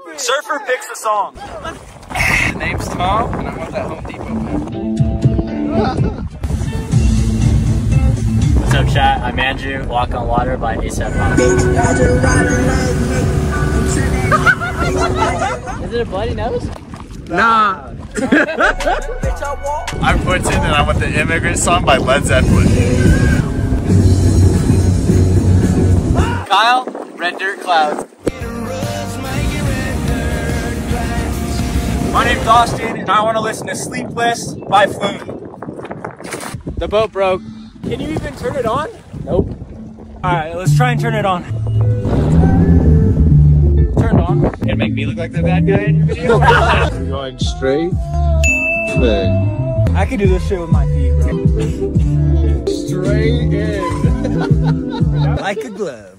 Surfer picks a song. The name's Tom, and I want that Home Depot pack. What's up, chat? I'm Andrew. Walk on Water by A$AP Rocky. Is it a bloody nose? Nah. I'm Quentin, and I want the Immigrant Song by Led Zeppelin. Kyle, Red Dirt Clouds. My name's Austin, and I want to listen to Sleepless by Flume. The boat broke. Can you even turn it on? Nope. Alright, let's try and turn it on. Turned on. You gonna make me look like the bad guy in your video? You're going straight. I can do this shit with my feet, bro. Straight in. Like a glove.